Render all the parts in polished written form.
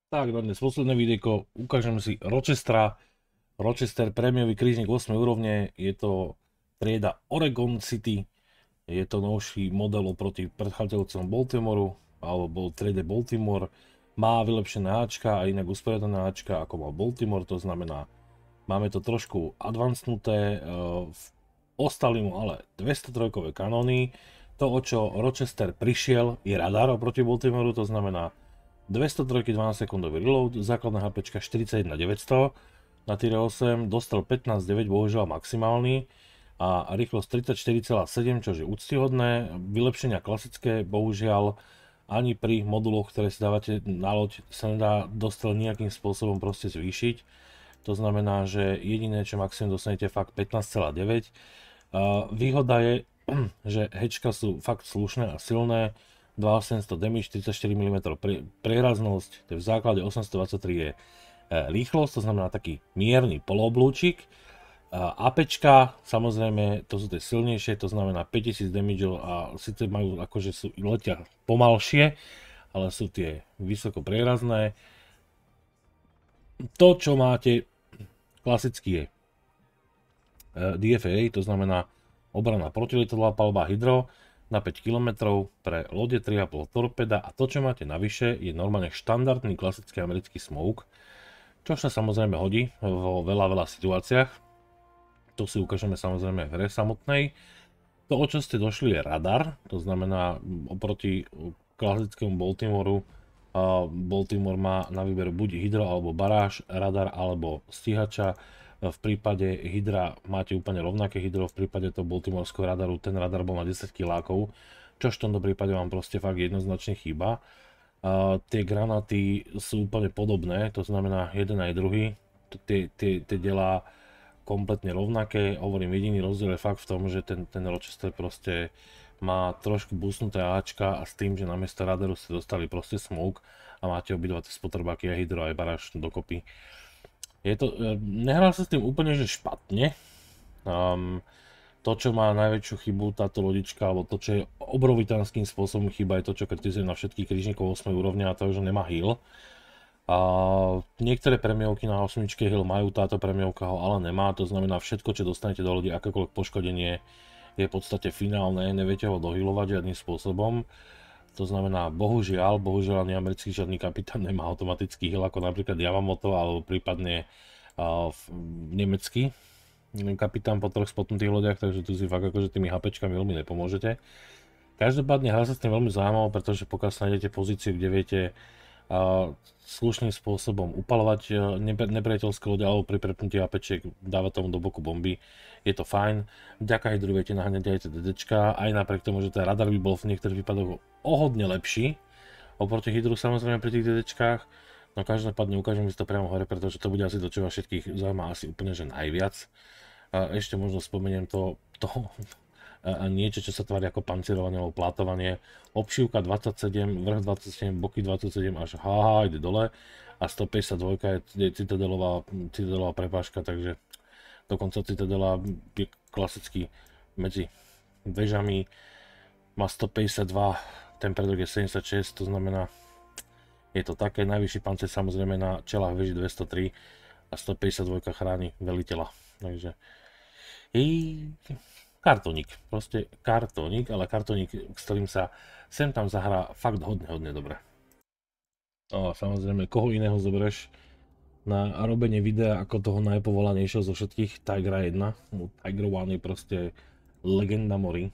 Tak, dnes posledné videjko, ukážeme si Rochester prémiový krížnik 8 úrovne, je to trieda Oregon City, je to novší model oproti predchádzajúcemu Baltimoru, alebo triede Baltimore, má vylepšené Ačka a inak usporiadané Ačka ako mal Baltimore, to znamená, máme to trošku advancnuté, ostali mu ale 203 kanóny, to o čo Rochester prišiel je radar oproti Baltimoru, to znamená 203 12 sekundový reload, základná HPčka 41900 na tier 8, dostal 15.9, bohužiaľ maximálny a rýchlosť 34,7, čo je úctyhodné, vylepšenia klasické, bohužiaľ ani pri moduloch, ktoré si dávate na loď, sa nedá dostal nejakým spôsobom proste zvýšiť. To znamená, že jediné, čo maximum dostanete, fakt 15,9. Výhoda je, že hečka sú fakt slušné a silné, 2800 damage, 34 mm prieraznosť, to je v základe 823 je rýchlosť, to znamená taký mierny polooblúčik. APčka, samozrejme, to sú tie silnejšie, to znamená 5000 damage a síce majú akože sú letia pomalšie, ale sú tie vysoko prierazné. To, čo máte klasicky je DFA, to znamená obrana protilietadlová palba hydro na 5 km, pre lode 3,5 torpeda a to, čo máte navyše, je normálne štandardný klasický americký smoke, čo sa samozrejme hodí vo veľa situáciách. To si ukážeme samozrejme v hre samotnej. To, o čo ste došli, je radar, to znamená oproti klasickému Baltimoru, Baltimore má na výber buď hydro alebo baráž, radar alebo stíhača. V prípade hydra máte úplne rovnaké hydro, v prípade toho baltimorského radaru ten radar bol na 10 kilákov, čo v tomto prípade vám proste fakt jednoznačne chýba. Tie granáty sú úplne podobné, to znamená jeden aj druhý, tie delá kompletne rovnaké, hovorím, jediný rozdiel je fakt v tom, že ten Rochester proste má trošku boostnuté Ačka a s tým, že namiesto radaru ste dostali proste smoke a máte obidva tie spotrbáky a hydro aj baráž dokopy. Nehral sa s tým úplne že špatne. To, čo má najväčšiu chybu táto lodička, alebo to, čo je obrovitánskym spôsobom chyba, je to, čo kritizujem na všetkých krížnikov 8 úrovne, a to je, že nemá heal. Niektoré premiovky na 8 heal majú, táto premiovka ho ale nemá, to znamená všetko, čo dostanete do lodi, akékoľvek poškodenie je v podstate finálne, neviete ho dohealovať žiadnym spôsobom. To znamená, bohužiaľ ani americký žiadny kapitán nemá automatický heal, ako napríklad Yamamoto, alebo prípadne nemecký kapitán po 3 spotnutých lodiach, takže tu si fakt akože tými HPčkami veľmi nepomôžete. Každopádne hra sa s tým veľmi zaujímavé, pretože pokiaľ sa nájdete pozíciu, kde viete slušným spôsobom upalovať nepriateľské lode alebo pri prepnutí APčiek dávať tomu do boku bomby, je to fajn. Vďaka hydru viete naháňať aj tie DDčka, aj napriek tomu, že ten radar by bol v niektorých prípadoch o hodne lepší oproti hydru samozrejme pri tých DDčkách. No každopádne ukážem si to priamo v hore, pretože to bude asi to, čo vás všetkých zaujíma asi úplne že najviac. Ešte možno spomeniem to niečo, čo sa tvári ako pancierovanie alebo plátovanie. Obšívka 27, vrch 27, boky 27 až ide dole a 152 je citadelová prepážka, takže dokonca citadela je klasicky medzi vežami, má 152, ten predok je 76, to znamená, je to také, najvyšší pancier samozrejme na čelách veži 203 a 152 chráni veliteľa, takže kartónik, proste kartónik, ale kartónik, s ktorým sa sem tam zahrá fakt hodne dobre. Samozrejme, koho iného zoberieš na robenie videa ako toho najpovolanejšieho zo všetkých, Tigra 1. Tiger 1 je proste legenda mori.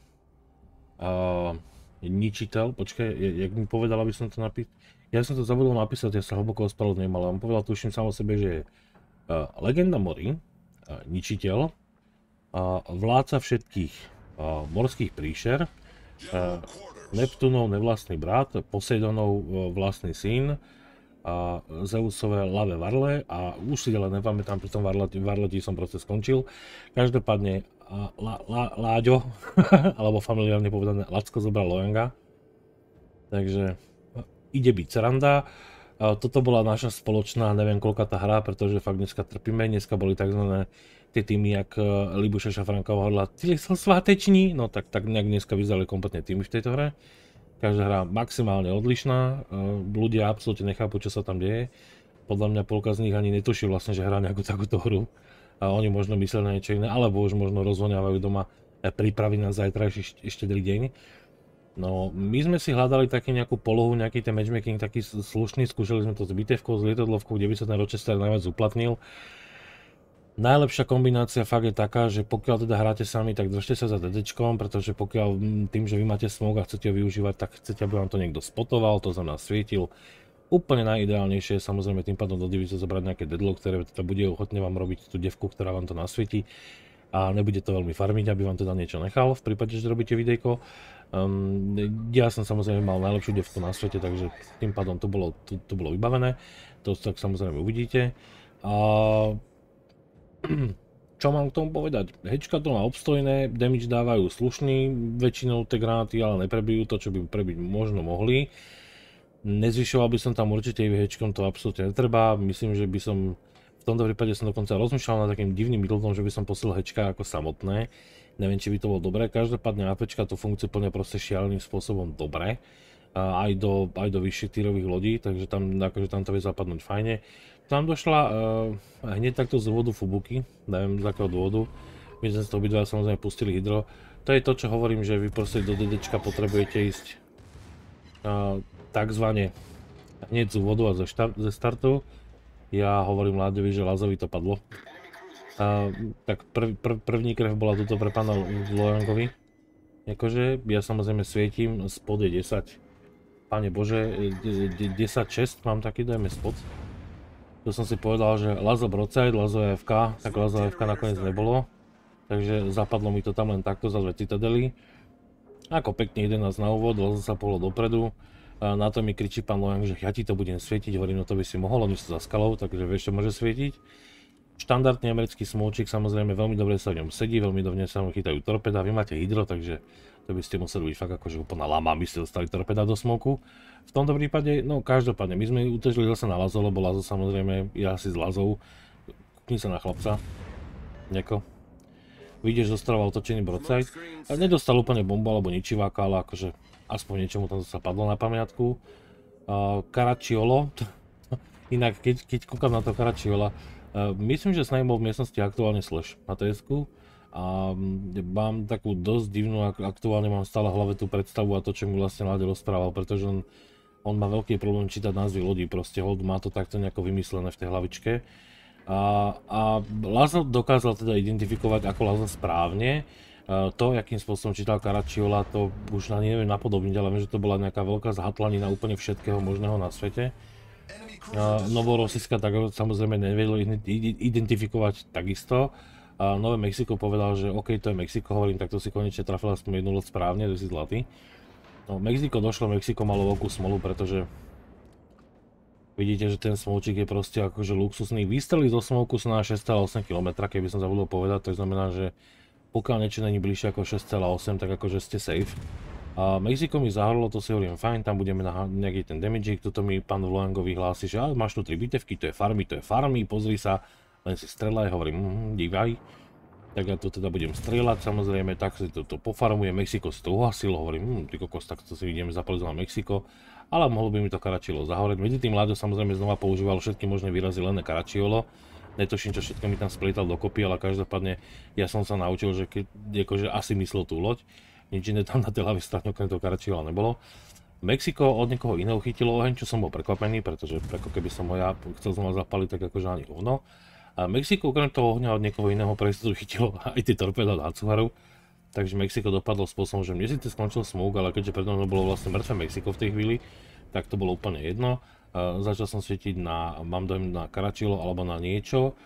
Ničiteľ, počkaj, jak mi povedal, aby som to napísal? Ja som to zabudol napísať, ja sa hlboko ospravedlňujem, ale on povedal, tuším sám o sebe, že je legenda mori, ničiteľ, vládca všetkých morských príšer, Neptunov nevlastný brat, Poseidonov vlastný syn, Zeusové ľavé varle a už si ale nepamätám, pri tom varleti som proste skončil. Každopádne Láďo, alebo familiárne povedané Lacko zobral Lojanga, takže ide byť sranda. Toto bola naša spoločná, neviem koľka tá hra, pretože fakt dneska trpíme, dneska boli takzvané tie týmy, jak Libuša Šafránková hovorila, ty som sváteční, no tak nejak dneska vyzerali kompletne týmy v tejto hre. každá hra maximálne odlišná, ľudia absolútne nechápu, čo sa tam deje. Podľa mňa polka z nich ani netuší vlastne, že hrá nejakú takúto hru. A oni možno myslia na niečo iné, alebo už možno rozvoňávajú doma prípravy na zajtrajší štedrý deň. No, my sme si hľadali taký nejakú polohu, nejaký ten matchmaking taký slušný, skúšali sme to s bitevkou, s lietadlovkou, kde by sa ten Rochester najviac uplatnil. Najlepšia kombinácia fakt je taká, že pokiaľ teda hráte sami, tak držte sa za DDčkom, pretože pokiaľ tým, že vy máte smoke a chcete ho využívať, tak chcete, aby vám to niekto spotoval, to znamená svietil. Úplne najideálnejšie je samozrejme tým pádom do divície zobrať nejaké deadlock, ktoré teda bude ochotne vám robiť tú devku, ktorá vám to nasvietí. A nebude to veľmi farmiť, aby vám teda niečo nechal v prípade, že robíte videjko. Ja som samozrejme mal najlepšiu devku na svete, takže tým pádom to bolo vybavené. To tak samozrejme uvidíte. Čo mám k tomu povedať? Hečka to má obstojné, damage dávajú slušný, väčšinou tie granáty ale neprebijú to, čo by prebiť možno mohli. Nezvyšoval by som tam určite hečkom, to absolútne netreba. Myslím, že by som v tomto prípade som dokonca rozmýšľal nad takým divným buildom, že by som posil hečka ako samotné. Neviem, či by to bolo dobré. Každopádne APčka tú funkciu plnia proste šialeným spôsobom dobre. Aj do vyšších týrových lodí, takže tam to vie zapadnúť fajne. Tam došla hneď takto z úvodu Fubuki, neviem z akého dôvodu. My sme z toho obidva samozrejme pustili hydro. To je to, čo hovorím, že vy proste do DDčka potrebujete ísť takzvané hneď z úvodu a ze startu. Ja hovorím Láďovi, že Lazovi to padlo. Tak první krev bola tuto pre pána Lojangovi. Akože ja samozrejme svietím, spod je 10. Pane Bože, 10-6 mám taký dajme spod. To som si povedal, že Lazo broadside, Lazo FK, tak Lazo FK nakoniec nebolo. Takže zapadlo mi to tam len takto za dve citadely. Ako pekne 11 na úvod, Lazo sa pohlo dopredu. Na to mi kričí pán Lojang, že ja ti to budem svietiť, hovorím, no to by si mohol, oni sú za skalou, takže vieš, čo môže svietiť. Štandardný americký smolčík, samozrejme veľmi dobre sa v ňom sedí, veľmi dobre sa v ňom chytajú torpeda, vy máte hydro, takže to by ste museli byť fakt akože úplná lama, aby ste dostali torpeda do smoku. V tomto prípade, no každopádne, my sme utežili zase na Lazo, lebo Lazo samozrejme, ja si s Lazou, kúkni sa na chlapca, nejako. Vidíš, dostal otočený broadside, a nedostal úplne bombu alebo ničiváka, ale akože aspoň niečomu tam sa padlo na pamiatku. Caracciolo, inak keď kúkam na to Caracciola, myslím, že Snake bol v miestnosti aktuálne slash na TS-ku. A mám takú dosť divnú, aktuálne mám stále v hlave tú predstavu a to, čo mi vlastne Láďo rozprával, pretože on má veľký problém čítať názvy lodí, proste hold má to takto nejako vymyslené v tej hlavičke. A Lazo dokázal teda identifikovať ako Lazo správne. To, akým spôsobom čítal Caracciola, to už ani neviem napodobniť, ale viem, že to bola nejaká veľká zhatlanina úplne všetkého možného na svete. Novorosiska tak samozrejme nevedlo identifikovať takisto. Nové Mexiko povedal, že OK, to je Mexiko, hovorím, tak to si konečne trafil aspoň jednu loď správne, to si zlatý. No, Mexiko došlo, Mexiko malo veľkú smolu, pretože vidíte, že ten smolčík je proste akože luxusný. Výstrely zo smolku sú na 6,8 km, keby som zabudol povedať, to znamená, že pokiaľ niečo není bližšie ako 6,8, tak akože ste safe. Mexiko mi zahrlo, to si hovorím fajn, tam budeme na nejaký ten damage, toto mi pán Lojangovi hlási, že máš tu 3 bitevky, to je farmy, pozri sa. Len si strelaj, hovorím, dívaj. Tak ja to teda budem strieľať, samozrejme, tak si to pofarmuje, Mexiko si to uhasil, hovorím, ty kokos, tak to si ideme zapaliť na Mexiko. Ale mohlo by mi to Caracciolo zahoreť. Medzi tým Láďo samozrejme znova používal všetky možné výrazy, len Caracciolo. Netuším, čo všetko mi tam splietal dokopy, ale každopádne ja som sa naučil, že akože asi myslel tú loď. Nič iné tam na tej ľavej strane okrem toho Caracciola nebolo. Mexiko od niekoho iného chytilo oheň, čo som bol prekvapený, pretože ako keby som ho ja chcel znova zapaliť, tak akože ani hovno. A Mexiko okrem toho ohňa od niekoho iného priestoru chytilo aj tie torpéda na Natsuharu. Takže Mexiko dopadlo spôsobom, že mne si to skončil smoke, ale keďže predo mnou bolo vlastne mŕtve Mexiko v tej chvíli, tak to bolo úplne jedno. Začal som svietiť mám dojem na Caracciolo alebo na niečo.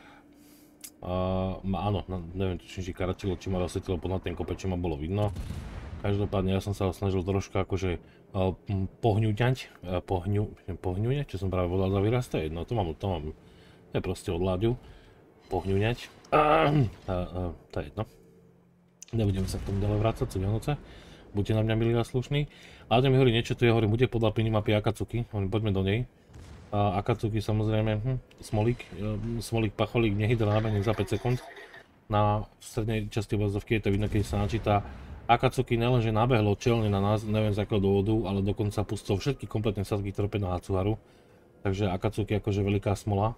Áno, neviem či Caracciolo, či ma rozsvietilo pod ten kopec, či ma bolo vidno. Každopádne ja som sa ho snažil troška akože pohňuňať, čo som práve volal za výraz, to je jedno, to mám, to je proste od Láďu. Pohňuňať. To je jedno. Nebudeme sa k tomu ďalej vrácať, sú Vianoce. Buďte na mňa milí a slušní. Láďo mi hovorí niečo, tu ja hovorím, bude podľa minimapy Akatsuki. Hovorím, poďme do nej. Akatsuki samozrejme, smolík, pacholík, nehydra nábeník za 5 sekúnd. Na strednej časti obrazovky je to vidno, keď sa načíta Akatsuki nelenže nabehlo čelne na nás, neviem z akého dôvodu, ale dokonca pustil všetky kompletné sadky torped na Hatsuharu. Takže Akatsuki akože veľká smola.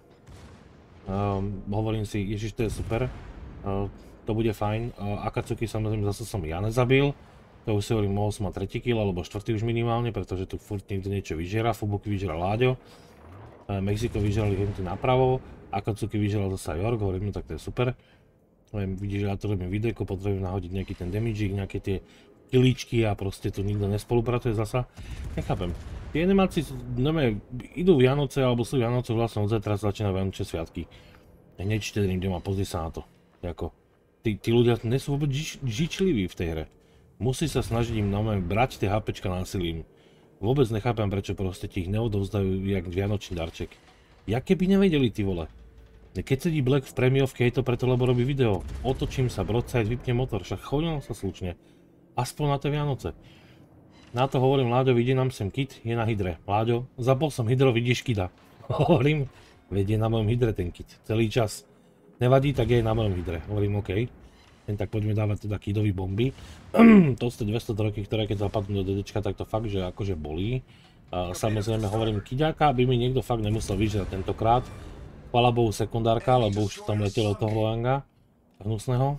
Hovorím si, ježiš, to je super. To bude fajn. Akatsuki samozrejme zase som ja nezabil. To už si hovorím, mohol som mať 3. kill alebo 4. už minimálne, pretože tu furt niekto niečo vyžera. Fubuki vyžeral Láďo. Mexiko vyžerali henty napravo. Akatsuki vyžeral zasa York, hovorím, no tak to je super. Vidíš, že ja to robím videjko, potrebujem nahodiť nejaký ten damage, nejaké tie kilíčky a proste tu nikto nespolupracuje zasa. Nechápem. Tie animáci idú Vianoce alebo sú Vianoce, vlastne od zajtra začínajú Vianočné sviatky. Hneď štedrým dňom a pozri sa na to. Jako, tí ľudia nie sú vôbec žičliví v tej hre. Musí sa snažiť im brať tie HPčka násilím. Vôbec nechápem, prečo proste ti ich neodovzdajú jak vianočný darček. Ja keby nevedeli, ty vole. Keď sedí Black v prémiovke, je to preto, lebo robí video. Otočím sa, broadside, vypne motor, však chodil sa slušne. Aspoň na tie Vianoce. Na to hovorím, Láďo, vidí nám sem kit, je na hydre. Láďo, zapol som hydro, vidíš kida. Hovorím, vedie na mojom hydre ten kit, celý čas. Nevadí, tak je na mojom hydre. Hovorím, OK. Len tak poďme dávať teda kidový bomby. To sú 203, ktoré keď zapadnú do DDčka, tak to fakt, že akože bolí. Samozrejme hovorím, kiďáka, aby mi niekto fakt nemusel vyžrať tentokrát. Chvala Bohu sekundárka, lebo už tam letelo toho Loanga hnusného.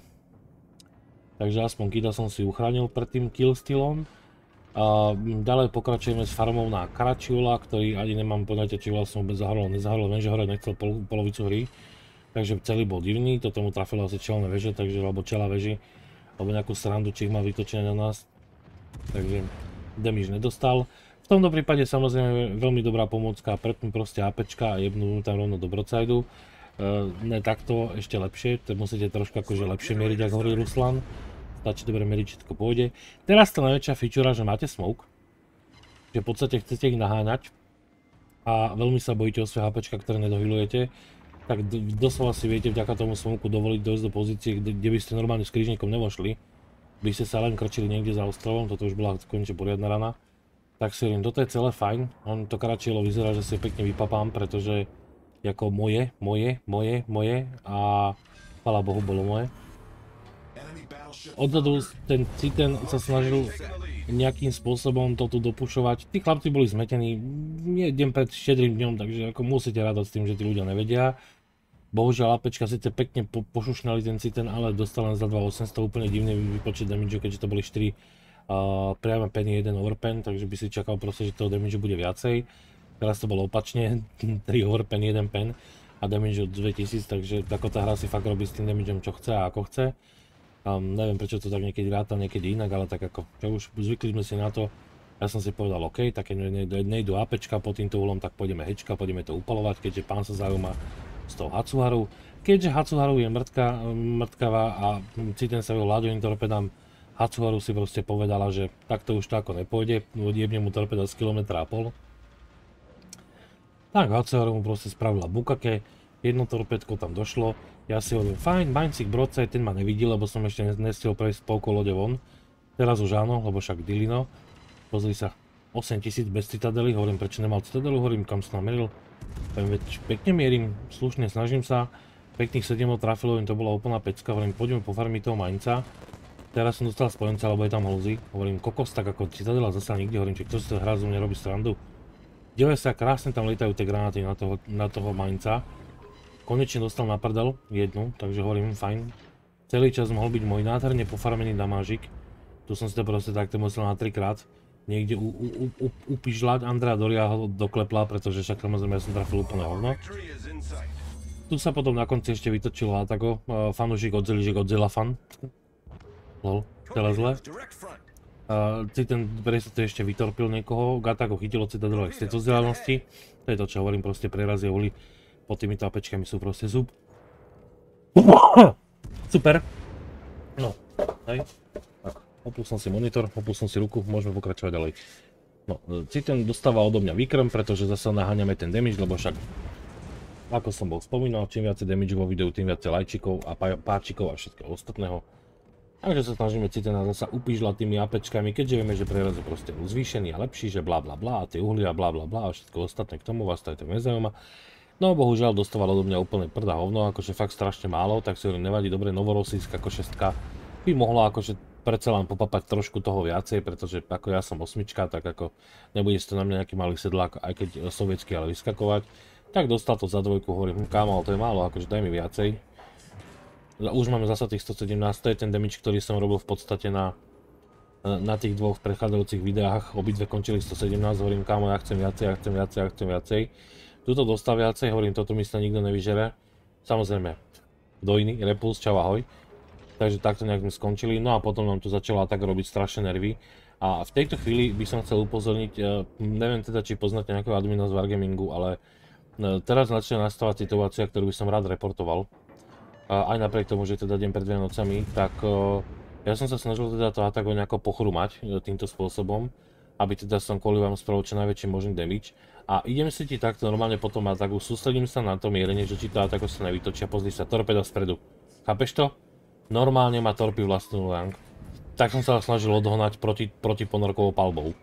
Takže aspoň kida som si uchránil pred tým killstylom. Ďalej pokračujeme s farmou na Karačiula, ktorý ani nemám poňatia, či vlastne vôbec zahrol, nezahrol, viem, že hore nechcel polovicu hry. Takže celý bol divný, to tomu trafilo asi čelné veže, takže, alebo čela veži, alebo nejakú srandu, či ich má vytočené na nás. Takže damage nedostal. V tomto prípade samozrejme veľmi dobrá pomôcka, prepnú proste APčka a jebnú tam rovno do broadsideu. Ne takto, ešte lepšie, to musíte trošku akože lepšie mieriť, ako hovorí Ruslan. Stačí dobre meriť, všetko pôjde. Teraz tá najväčšia feature, že máte smoke, že v podstate chcete ich naháňať a veľmi sa bojíte o svoje HPčka, ktoré nedohylujete, tak doslova si viete vďaka tomu smoku dovoliť dojsť do pozície, kde by ste normálne s krížnikom nevošli. By ste sa len krčili niekde za ostrovom, toto už bola konečne poriadna rana. Tak si hovorím, toto je celé fajn, on to Karačielo vyzerá, že si pekne vypapám, pretože ako moje a chvála Bohu bolo moje. Odzadu ten Citen sa snažil nejakým spôsobom to tu dopušovať, tí chlapci boli zmetení, nie deň pred štedrým dňom, takže ako musíte rádať s tým, že tí ľudia nevedia. Bohužiaľ APčka síce pekne pošušnali ten Citen, ale dostal len za 2800 úplne divný vypočet damage, keďže to boli 4 priame peny, 1 overpen, takže by si čakal proste, že toho damage bude viacej. Teraz to bolo opačne, 3 overpen, 1 pen a damage od 2000, takže ako tá hra si fakt robí s tým damageom čo chce a ako chce. Neviem prečo to tak niekedy ráta, niekedy inak, ale tak ako, že už zvykli sme si na to. Ja som si povedal, OK, tak keď nejdu APčka pod týmto úlom, tak pôjdeme hečka, pôjdeme to upalovať, keďže pán sa zaujíma z toho Hatsuharu. Keďže Hatsuharu je mŕtkava a Citen sa vyhol Láďovým torpedám, Hatsuharu si proste povedala, že takto už to ako nepôjde, jebne mu torpeda z kilometra a pol. Tak Hatsuharu mu proste spravila bukake, jedno torpedko tam došlo, ja si hovorím, fajn, Mainzig broadside, ten ma nevidí, lebo som ešte nestihol prejsť polkou lode von. Teraz už áno, lebo však Dilino. Pozri sa, 8000 bez citadely, hovorím, prečo nemal citadelu, hovorím, kam som nameril. Pekne mierim, slušne snažím sa, pekných 7 trafilo, to bola úplná pecka, hovorím, poďme pofarmiť toho Mainca. Teraz som dostal spojenca, lebo je tam Halsey. Hovorím, kokos, tak ako Citadela zasa nikde, hovorím, či kto si to hrá zo mňa robí srandu. Divaj sa, krásne tam lietajú tie granáty na toho Mainca. Konečne dostal na prdel, jednu, takže hovorím, fajn. Celý čas mohol byť môj nádherne pofarmený damážik. Tu som si to proste takto musel na 3-krát. Niekde upižľať, Andrea Doria ho doklepla, pretože však samozrejme ja som trafil úplne hovno. Tu sa potom na konci ešte vytočil Latago, fanúšik Godzilla fan. Lol, celé zle. Citen presne ešte vytorpil niekoho, Gatago chytilo Citadelu aj z tejto vzdialenosti. To je to, čo hovorím, proste prerazie uli pod týmito APčkami sú proste zub. Super. No, hej. Tak, opul som si monitor, opul som si ruku, môžeme pokračovať ďalej. No, Citen dostáva odo mňa výkrm, pretože zase naháňame ten damage, lebo však ako som bol spomínal, čím viacej damage vo videu, tým viacej lajčikov a páčikov a všetkého ostatného. Takže sa snažíme Citena zasa upížľať tými APčkami, keďže vieme, že preraz je proste zvýšený a lepší, že blá blá blá a tie uhlia blá blá blá a všetko ostatné k tomu vás to aj tak nezaujíma. No bohužiaľ dostával odo mňa úplne prda hovno, akože fakt strašne málo, tak si hovorím, nevadí, dobre, Novorosijsk ako 6 by mohla akože predsa len popapať trošku toho viacej, pretože ako ja som osmička, tak ako nebude to na mňa nejaký malý sedlák, aj keď sovietský, ale vyskakovať. Tak dostal to za dvojku, hovorím, kámo, ale to je málo, akože daj mi viacej. Už máme zasa tých 117, to je ten damage, ktorý som robil v podstate na tých dvoch prechádzajúcich videách, obidve končili 117, hovorím, kámo, ja chcem viacej, ja chcem viacej, ja chcem viacej. Tuto dostal viacej, hovorím, toto mi sa nikto nevyžere. Samozrejme, dojný, Repuls, čau, ahoj. Takže takto nejak sme skončili, no a potom nám tu začala tak robiť strašné nervy. A v tejto chvíli by som chcel upozorniť, neviem teda, či poznáte nejakého admina z Wargamingu, ale teraz začne nastávať situácia, ktorú by som rád reportoval. Aj napriek tomu, že teda deň pred Vianocami, tak ja som sa snažil teda to atago nejako pochrumať týmto spôsobom, aby teda som kvôli vám spravil čo najväčší možný damage. A idem si ti takto normálne potom ataku, sústredím sa na to mierenie, že či to atako sa nevytočia, pozri sa, torpeda spredu. Chápeš to? Normálne ma torpí vlastnú Loyang. Tak som sa snažil odohnať proti ponorkovou palbou.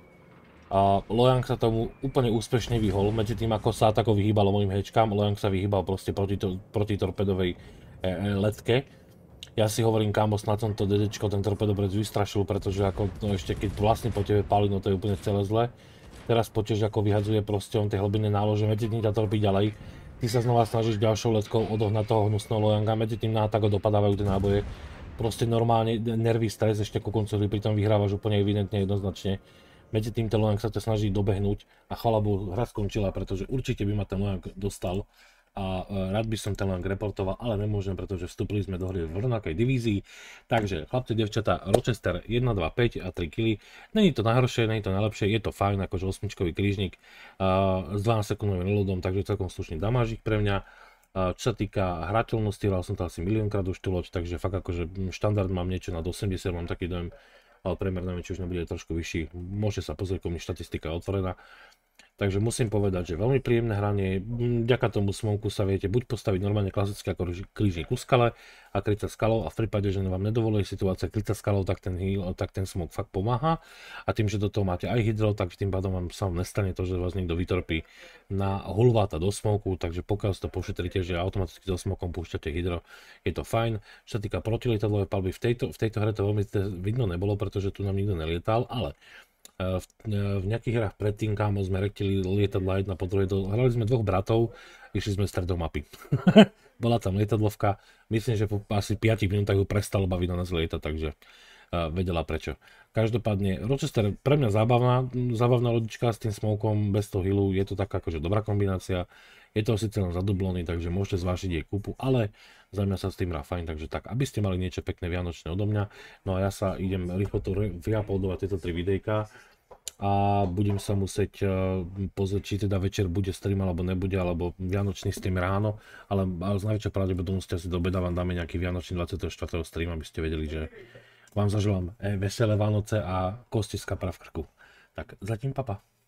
A Loyang sa tomu úplne úspešne vyhol, medzi tým ako sa atako vyhýbalo mojim hečkám, Loyang sa vyhýbal proste proti torpedovej letke. Ja si hovorím, kámo, snad som to DDčko, ten torpedobrec vystrašil, pretože ako, no ešte keď vlastne po tebe páli, no to je úplne celé zle. Teraz počuješ, ako vyhadzuje proste on tie hlbinné nálože, medzi tým ťa torpí ďalej. Ty sa znova snažíš ďalšou letkou odohnať toho hnusného Loyanga, medzi tým na atako dopadávajú tie náboje. Proste normálne nervy, stres ešte ku koncu hry, pritom vyhrávaš úplne evidentne jednoznačne. Medzi tým ten Loyang sa ťa snaží dobehnúť a chvala Bohu, hra skončila, pretože určite by ma ten Loyang dostal. A rád by som ten Loyang reportoval, ale nemôžem, pretože vstúpili sme do hry v rovnakej divízii. Takže chlapci, devčatá, Rochester 1, 2, 5 a 3 kg. Není to najhoršie, není to najlepšie, je to fajn, akože osmičkový krížnik s 12 sekundovým reloadom, takže celkom slušný damážik pre mňa. Čo sa týka hrateľnosti, hral som to asi miliónkrát už tú loď, takže fakt akože štandard mám niečo nad 80, mám taký dojem, ale priemer neviem, či už nebude trošku vyšší. Môžete sa pozrieť, komu štatistika je otvorená. Takže musím povedať, že veľmi príjemné hranie, vďaka tomu smoku sa viete buď postaviť normálne klasicky ako krížnik ku skale a kryť sa skalou, a v prípade, že vám nedovolí situácia kryť sa skalou, tak ten smok fakt pomáha, a tým, že do toho máte aj hydro, tak tým pádom vám sa nestane to, že vás niekto vytorpí na hulváta do smoku, takže pokiaľ si to pošetríte, že automaticky so smokom púšťate hydro, je to fajn. Čo sa týka protilietadlovej palby, v tejto hre to veľmi vidno nebolo, pretože tu nám nikto nelietal, ale v nejakých hrách predtým, kámo, sme rektili lietadla jedna po druhej, hrali sme dvoch bratov, išli sme stredom mapy. Bola tam lietadlovka, myslím, že po asi 5 minútach ju prestalo baviť na nás lietať, takže vedela prečo. Každopádne, Rochester pre mňa zábavná lodička s tým smokom, bez toho healu, je to taká akože dobrá kombinácia. Je to síce len zadublony, takže môžete zvážiť jej kúpu, ale za mňa sa s tým hrá fajn, takže tak, aby ste mali niečo pekné vianočné odo mňa. No a ja sa idem rýchlo to vyuploadovať tieto 3 videjka a budem sa musieť pozrieť, či teda večer bude stream alebo nebude, alebo vianočný stream ráno, ale s najväčšou pravdepodobnosťou asi do obeda vám dáme nejaký vianočný 24. stream, aby ste vedeli, že vám zaželám veselé Vánoce a kosti z kapra v krku. Tak zatím papa.